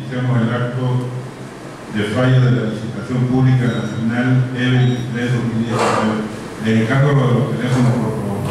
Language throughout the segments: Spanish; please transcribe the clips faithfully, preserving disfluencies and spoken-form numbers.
iniciamos el acto de falla de la licitación pública nacional E veintitrés dos mil diecinueve. Le encargo los teléfonos, por favor.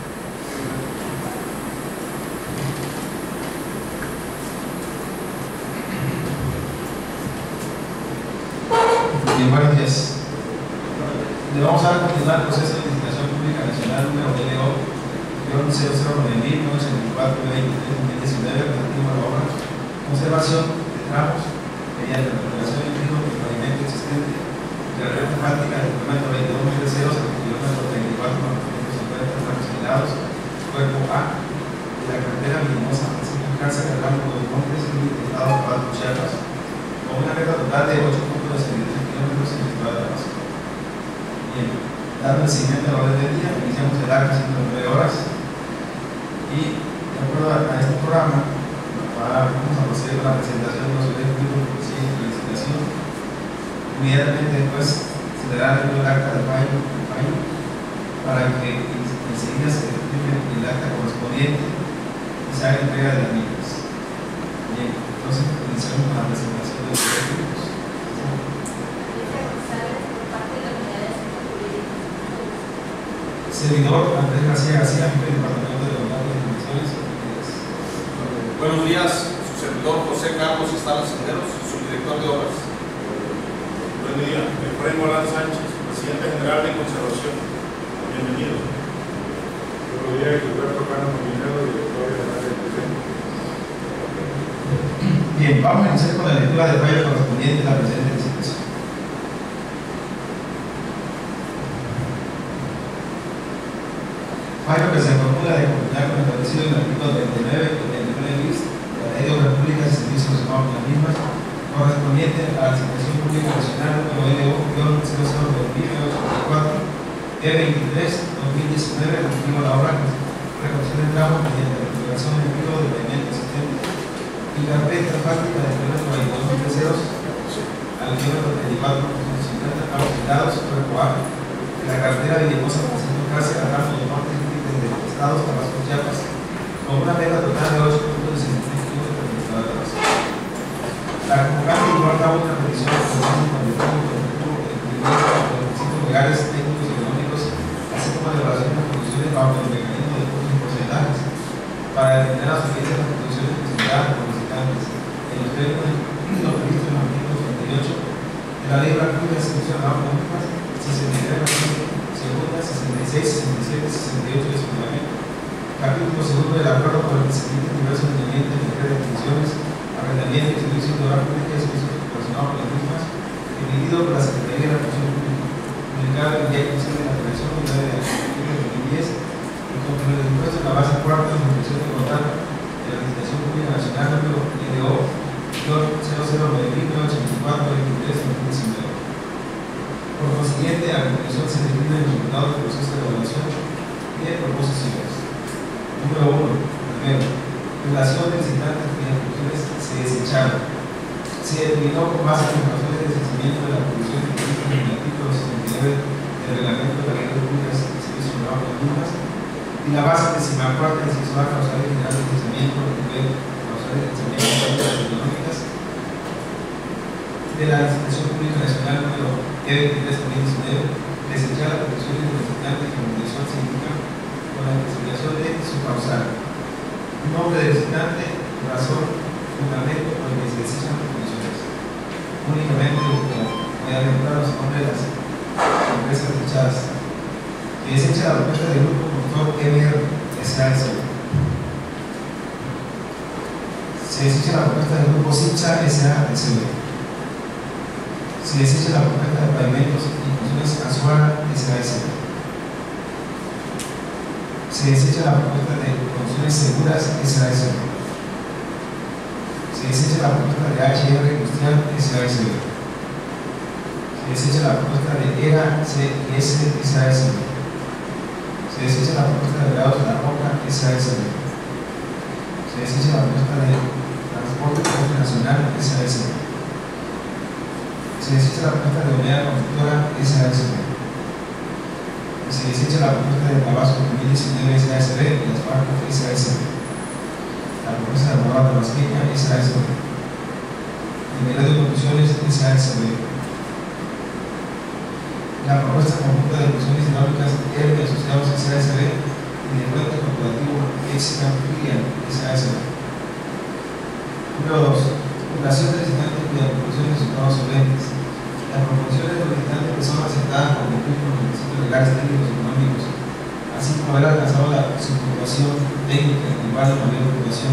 Bien, buenos días. Le vamos a continuar el proceso de licitación pública nacional número D L O cero cero nueve mil novecientos ochenta y cuatro veintitrés dos mil diecinueve relativo a la obra conservación de tramos mediante la recuperación del río del pavimento existente de la red temática del kilómetro veintidós mil cero al kilómetro treinta y cuatro mil novecientos cincuenta tramos generados, cuerpo A, de la carretera Villahermosa Francisco Cárcel del ramo de los Montes y el estado de Paz Chiapas, con una meta total de ocho punto sesenta y tres kilómetros en el estado de la base. Bien, dando el seguimiento a la orden del día, iniciamos el acto a ciento nueve horas y, de acuerdo a, a este programa, vamos a proceder con la presentación de los objetivos de la licitación. Inmediatamente después se le dará el acta de fallo, fallo para que enseguida se firme el acta correspondiente y se haga entrega de las mismas. Bien, entonces iniciamos con la presentación de los objetivos. Servidor Andrés García García, jefe del Departamento de Legalidad y Inversiones. Buenos días, su servidor José Carlos Estalas Senderos, subdirector de obras. Buen día, Efraín Morán Sánchez, presidente general de conservación. Bienvenido. Buenos días, Gilberto Cano Molinero, director general del P C. Bien, vamos a iniciar con la lectura del fallo correspondiente a la presente licitación. Fallo que se formula de conformidad con el establecido en el artículo treinta y nueve y treinta y nueve bis de la Ley de Obras Públicas y Servicios Relacionados con las mismas, correspondiente a la licitación pública nacional número L O cero cero dos mil ochenta y cuatro E veintitrés dos mil diecinueve relativo a la obra reconstrucción de tramos mediante la recuperación del río del pavimento existente y carpeta fáctica del kilómetro veintidós mil ceros al kilómetro treinta y cuatro mil cincuenta tramos generados cuerpo A de la carretera Villahermosa Francisco Cárcel al ramo del norte de Estados Tabasco Chiapas, con una meta total de ocho punto sesenta y tres kilómetros en el estado de Tabasco. La convocante llevó a cabo una revisión de programas con el público de los requisitos legales, técnicos y económicos, así como la evaluación de las condiciones bajo el mecanismo de costos y porcentajes, para determinar la suficiencia de las condiciones presentadas por los licitantes en los términos de los previstos en el artículo treinta y ocho de la Ley de Obras Públicas y Servicios Relacionados con las mismas, sesenta y tres, segunda, sesenta y seis, sesenta y siete, sesenta y ocho de su reglamento. Capítulo segundo del acuerdo por el que se emiten diversos lineamientos en materia de funciones, arrendamiento y servicios de obra pública y servicios relacionados con las mismas, emitido por la Secretaría de la Función Pública, publicado en el día quince de la Televisión nueve de octubre de dos mil diez, y conforme al dispuesto en la base cuarta de la Instrucción de Contrato de la Licitación Pública Nacional número L O cero cero nueve mil novecientos ochenta y cuatro veintitrés dos mil diecinueve. Por consiguiente, a conclusión se definen los resultados del proceso de evaluación y de proposiciones. Número uno. Primero, relación de licitantes y las funciones se desecharon. Se determinó con base en las razones de desechamiento de la producción que existen en el artículo sesenta y nueve del reglamento de la Ley de Públicas y Servicios Relacionados con las mismas y la base decimalcuarta del inciso A causales generales de desechamiento a nivel causales de desechamiento de las económicas de la Licitación Pública Nacional número E veintitrés dos mil diecinueve, desechar las condiciones de licitante y formulación se indica con la especificación de su causal. Nombre del licitante, razón, fundamento por el que se desechan las condiciones. Únicamente voy a nombrar los nombres de las empresas desechadas. Se desecha la propuesta del grupo productor M R S A S. Se desecha la propuesta del grupo SIPSA S A S. Se desecha la propuesta de pavimentos y construcciones Azuara S A S. Se desecha la propuesta de construcciones seguras S A S. Se desecha la propuesta de H R Industrial S A S. Se desecha la propuesta de E R A C S S A S. Se desecha la propuesta de Verados de la Roca S A S. Se desecha la propuesta de Transporte Nacional S A S. Se desecha la propuesta de Unidad Constructora S A S. Se desecha la propuesta de Tabasco dos mil diecinueve S A S B y las marcas S A S. La propuesta de Abogado de Vasqueña S A S. S A S B. La propuesta conjunta de inversiones hidráulicas R de Asociados S A S B y de Frente Corporativo Exxon Filial S A S B. Número dos. Operación de licitantes cuya proporción de resultados solventes. Las proporciones de los licitantes que son aceptadas por cumplir con los requisitos legales, técnicos y económicos, así como haber alcanzado la subrogación técnica que igual a mayor ocupación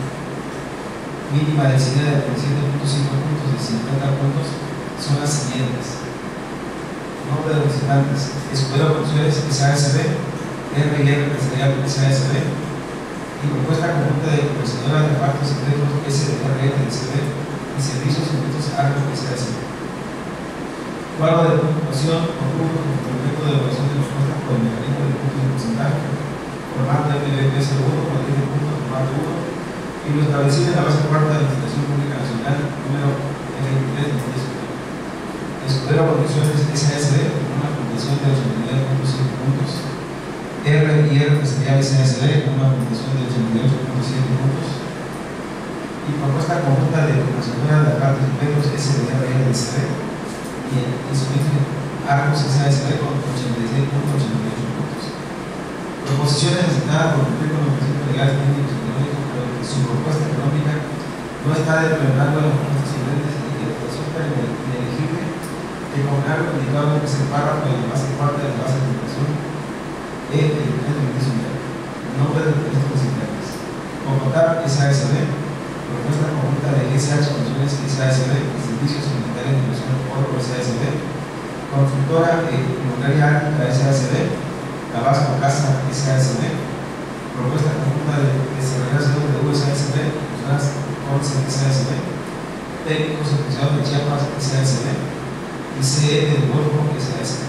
mínima decidida de treinta y siete punto cinco puntos de cincuenta puntos, son las siguientes. Nombre de los licitantes: Escuela Producciones S A S B, R y R Empresarial S A S B, y propuesta conjunta de Comerciadora de Repartos Secretos S D R L S B y Servicios Secretos Arco S A S B. Cuadro de puntuación o punto con complemento de evaluación de propuestas por el mecanismo de puntos de porcentaje, formato M V P cero uno, cuarenta de puntos, formato uno, y lo establecido en la base cuarta de la Licitación Pública Nacional, número veintitrés de dos mil diecinueve. Escuela Producciones S A S B, con una puntuación de ochenta y nueve punto cinco puntos. R y R Empresarial S A S B, con una puntuación de ochenta y ocho punto siete puntos. Y propuesta conjunta de Comerciadora de Repartos Secretos S D R L S B y el Instrumento Arcos S A S B con ochenta y seis punto ochenta y ocho puntos. Proposiciones asignadas por cumplir con los requisitos legales, técnicos y económicos, pero que su propuesta económica no está dentro del rango de las propuestas solventes y que resulta inelegible, que con algo indicado en el tercer párrafo de la base cuarta de la base de votación E de el nombre de los textos sindicales. Convocar S A S B, propuesta conjunta de S H Soluciones S A S B y Servicios Sanitarios de Inversión Oro S A S B, Consultora Inmobiliaria Ártica S A S B, Tabasco Casa S A S B, propuesta conjunta de desarrolladores de U S A S B, Personas once S A S B, Técnicos Asociados de Chiapas S A S B y C E del Golfo S A S B.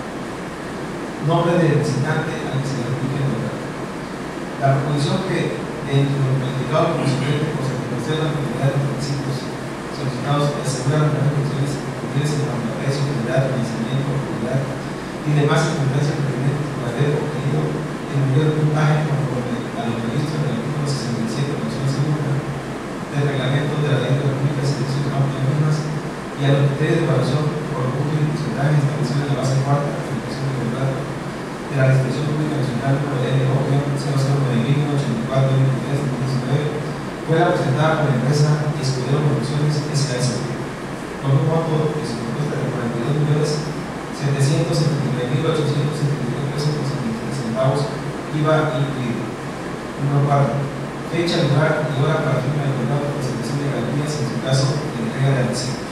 Nombre del licitante al que se le aplique el contrato. La proposición que en lo calificado como suplente por satisfacer la actividad de los requisitos solicitados que aseguran las condiciones contiene en cuanto a precio, calidad, financiamiento, propiedad y demás circunstancias pertinentes por haber obtenido el mayor puntaje conforme a lo previsto en el artículo sesenta y siete, mención segunda, del reglamento de la Ley de República de Servicios Náuticos mismas y a los criterios de evaluación por los puntos y porcentajes establecidos en la base cuarta de la aplicación del contrato de la Licitación Pública Nacional número L O cero cero nueve mil ochenta y cuatro veintitrés de dos mil diecinueve, fue la presentada por la empresa Escudero Producciones S A S B con un monto de su propuesta de cuarenta y dos millones setecientos setenta y nueve mil ochocientos setenta y tres pesos con setenta y tres centavos I V A incluido. Número cuatro. Fecha, lugar y hora para firma del contrato de presentación de garantías en su caso de entrega de anticipo.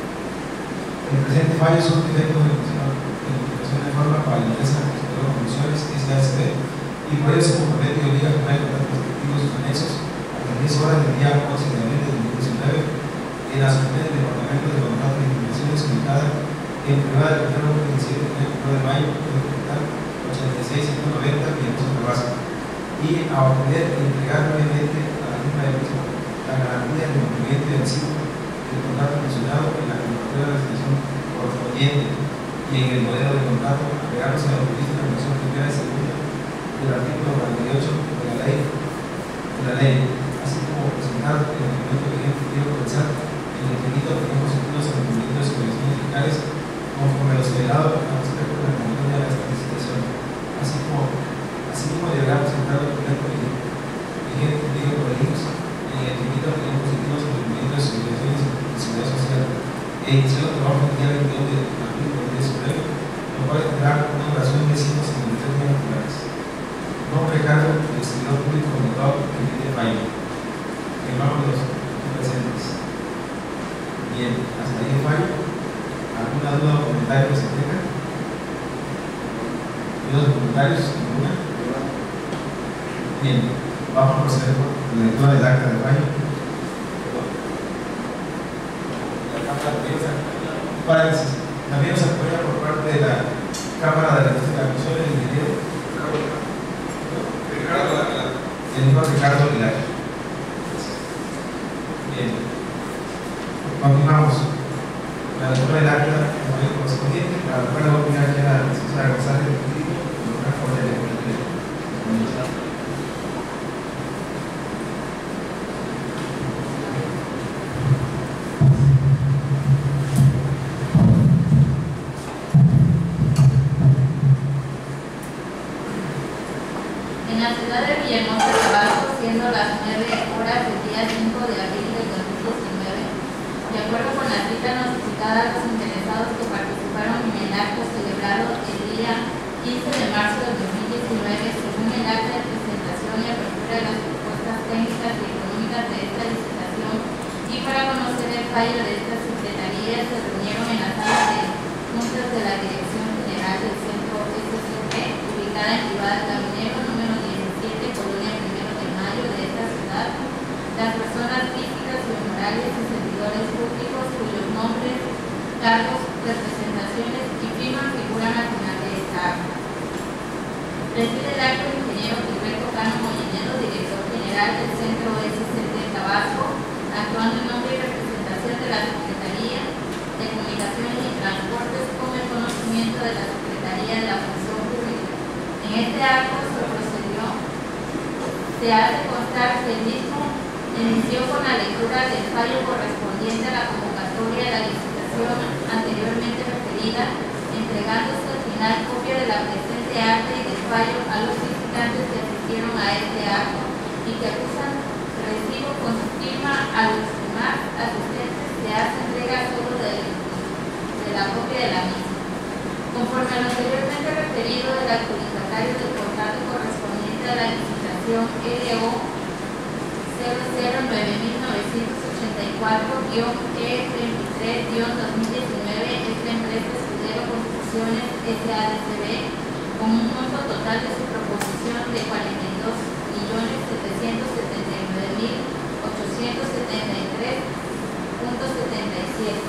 El presente fallo es un defecto de notificación de forma para la empresa Escudero Producciones S A S B y por ello se compromete y obliga a firmar contratos respectivos y anexos a las diez horas del día once de abril de dos mil diecinueve en la Secretaría del Departamento de Contratos de Informaciones ubicada en privada del Gobierno número diecisiete de mayo ochenta y seis ciento noventa Villahermosa, Tabasco, y a obtener y entregar nuevamente a la firma de mismo la garantía de cumplimiento del ciclo del contrato mencionado en la convocatoria de la licitación correspondiente y en el modelo de contrato apegándose a lo previsto en la versión primera y segunda del artículo cuarenta y ocho de la ley, de la ley, así como presentar el documento que quiero comenzar el requisito de los sentidos en el cumplimiento de supervisiones fiscales conforme a lo señalado al respecto de la convocatoria de esta licitación, así como así como deberá presentar el documento vigente pedido por el I N S en el requisito de los sentidos en el cumplimiento de supervisiones de seguridad social e iniciar el trabajo el día veintidós de abril de dos mil diecinueve, lo cual tendrá una duración de ciento cincuenta y tres días naturales. Nombre, cargo del servidor público convocado por el de fallo. Firmamos los presentes. Bien, hasta ahí el fallo. ¿Alguna duda o comentario que se tenga? ¿Dudas o comentarios? ¿Ninguna? Bien, vamos a proceder con la lectura del acta de fallo. Paréntesis. También nos apoya por parte de la Cámara de la Comisión del Ingeniero Ricardo Aguilar. el señor Ricardo Aguilar. Bien. Continuamos. La lectura del acta de fallo correspondiente, para la cual le voy a pedir aquí a la licenciada González de Rodrigo, por una forma de lectura. presentada a los interesados que participaron en el acto celebrado el día quince de marzo del dos mil diecinueve, según el acta de presentación y apertura de las propuestas técnicas y económicas de esta licitación, y para conocer el fallo de esta secretaría se reunieron en la sala de juntas de la Dirección General del Centro S C P, ubicada en Ciudad Caminero, número diecisiete, Colonia Primero de Mayo de esta ciudad, las personas físicas y morales y servidores públicos cuyos nombres, cargos, representaciones y firmas figuran al final de esta acta. Preside el acto el ingeniero Gilberto Cano Molinero, director general del Centro S C T Tabasco, actuando en nombre y representación de la Secretaría de Comunicaciones y Transportes con el conocimiento de la Secretaría de la Función Pública. En este acto se procedió, se hace constar que el mismo inició con la lectura del fallo correspondiente a la convocatoria de la licitación anteriormente referida, entregándose al final copia de la presente acta y del fallo a los licitantes que asistieron a este acto y que acusan recibo con su firma. A los demás asistentes se hace entrega solo de, de la copia de la misma. Conforme a lo anteriormente referido del adjudicatario del contrato correspondiente a la licitación L O cero cero nueve mil novecientos ochenta y cuatro E veintitrés dos mil diecinueve, es la empresa Escudero Construcciones S A D C B, con un monto total de su proposición de cuarenta y dos millones setecientos setenta y nueve mil ochocientos setenta y tres punto setenta y siete,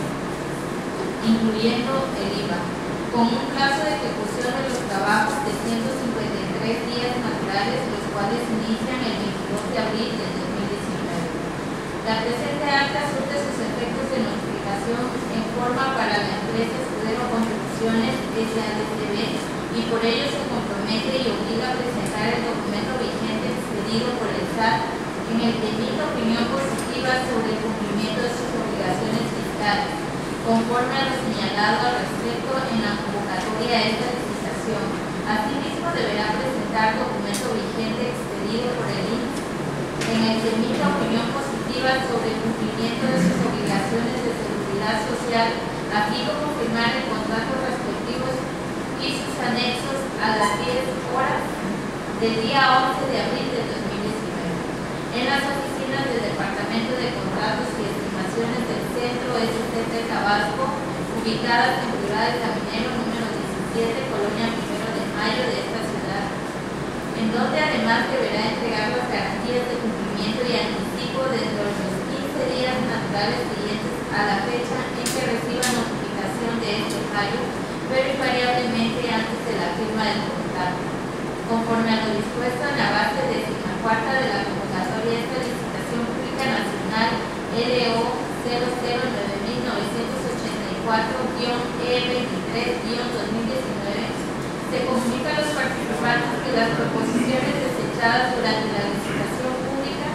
incluyendo el I V A, con un plazo de ejecución de los trabajos de ciento cincuenta y tres días naturales, los cuales inician el veintidós de abril del dos mil diecinueve. La presente acta surte sus efectos de notificación en forma para la empresa Escudero Construcciones S A D C B y por ello se compromete y obliga a presentar el documento vigente expedido por el S A T en el que emite opinión positiva sobre el cumplimiento de sus obligaciones fiscales, conforme a lo señalado al respecto en la convocatoria a esta licitación. Asimismo, deberá presentar documento vigente expedido por el I N S en el que emite opinión positiva sobre el cumplimiento de sus obligaciones de seguridad social, así como firmar el contrato respectivo y sus anexos a las diez horas del día once de abril del dos mil diecinueve. En las oficinas del Departamento de Contratos y Estimaciones del Centro S C T Tabasco, ubicadas en Ciudad de Caminero, número diecisiete, Colonia Primero de Mayo de esta ciudad, en donde además deberá entregar las garantías de cumplimiento y anticipo dentro de los quince días naturales siguientes a la fecha en que reciba notificación de este fallo, pero invariablemente antes de la firma del contrato. Conforme a lo dispuesto en la base decimacuarta de la convocatoria de esta licitación pública nacional L O cero cero nueve mil novecientos ochenta y cuatro E veintitrés dos mil diecinueve, se comunica a los participantes que las proposiciones desechadas durante la licitación pública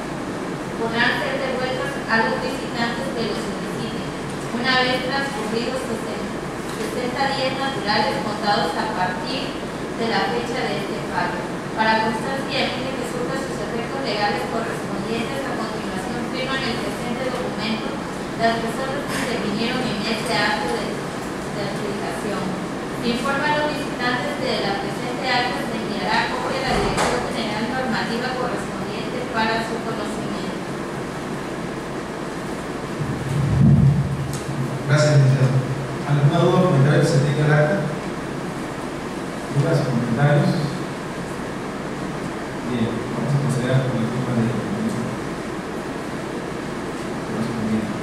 podrán ser devueltas a los licitantes que los soliciten, una vez transcurridos sesenta días naturales contados a partir de la fecha de este fallo. Para constancia y a fin de que surta sus efectos legales correspondientes, a continuación firman el presente documento las personas que intervinieron en este acto de, de adjudicación. Se informa a los licitantes que de la presente acta se enviará copia a la Dirección General Normativa correspondiente para su conocimiento. Gracias, licenciado. ¿Alguna duda o comentario que se tenga el acta? ¿Dudas o comentarios? Bien, vamos a proceder con la firma de documento correspondiente.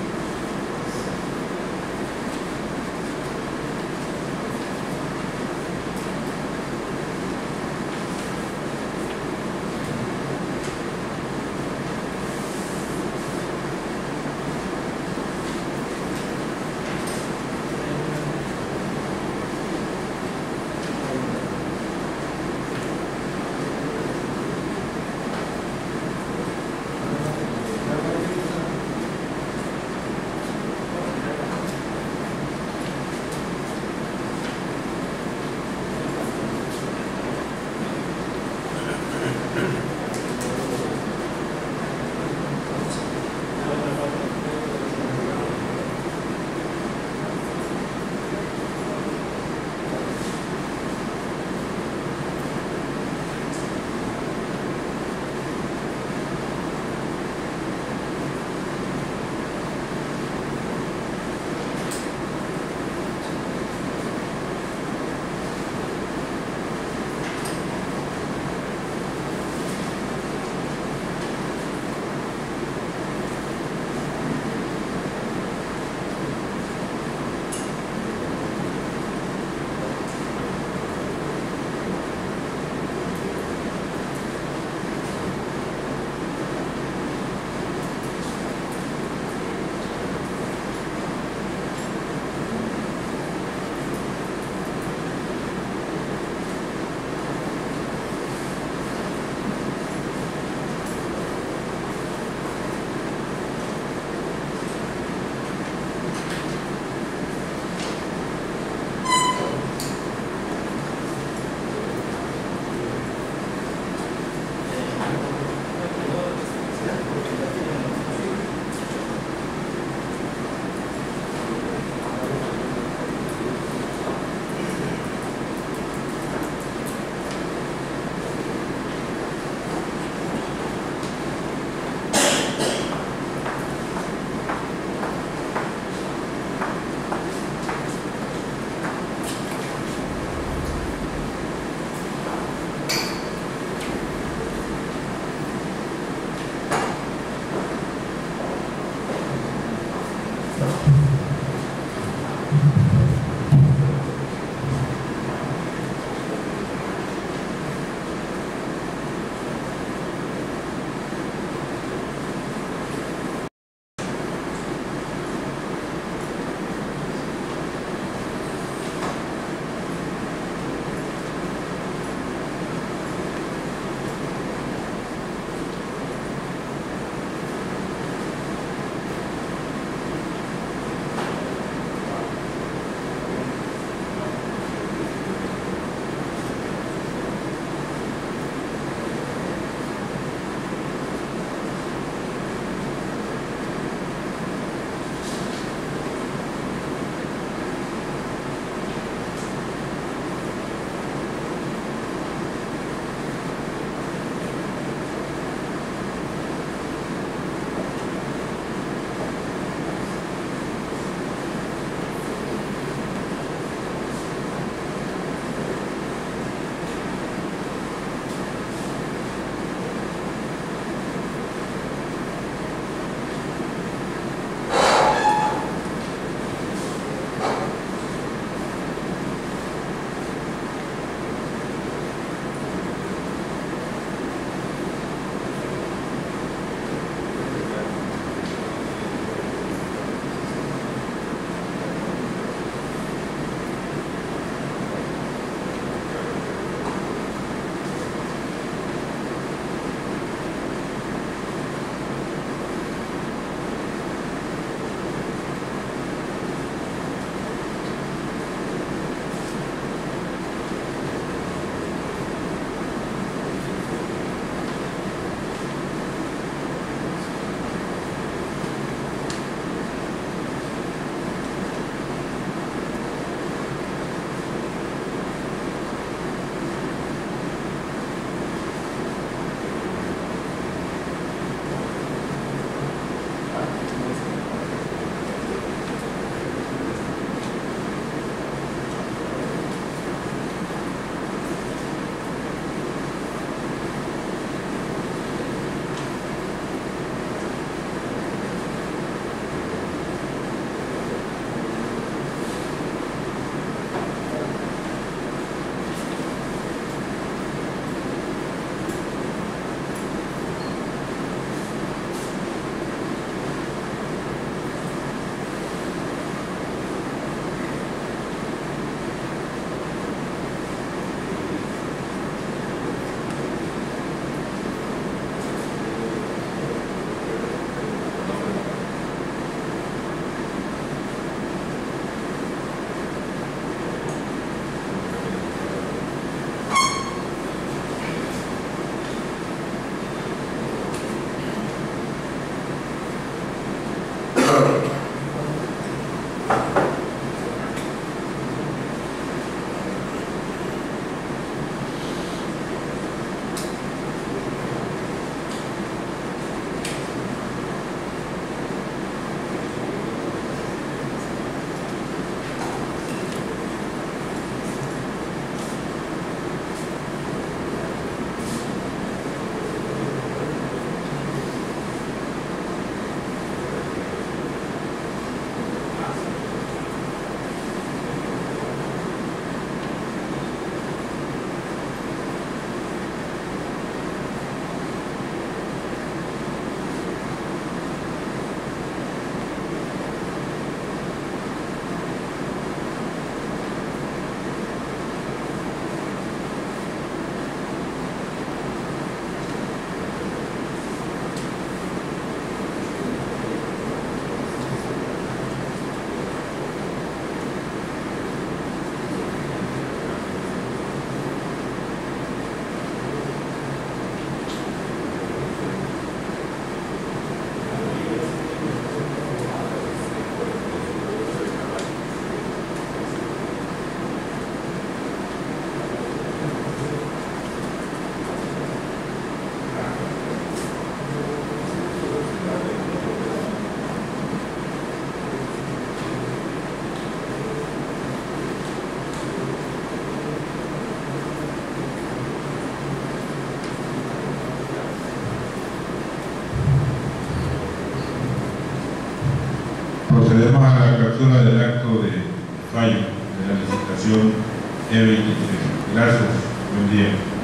Procedemos a la captura del acto de fallo de la licitación E veintitrés. Gracias. Buen día.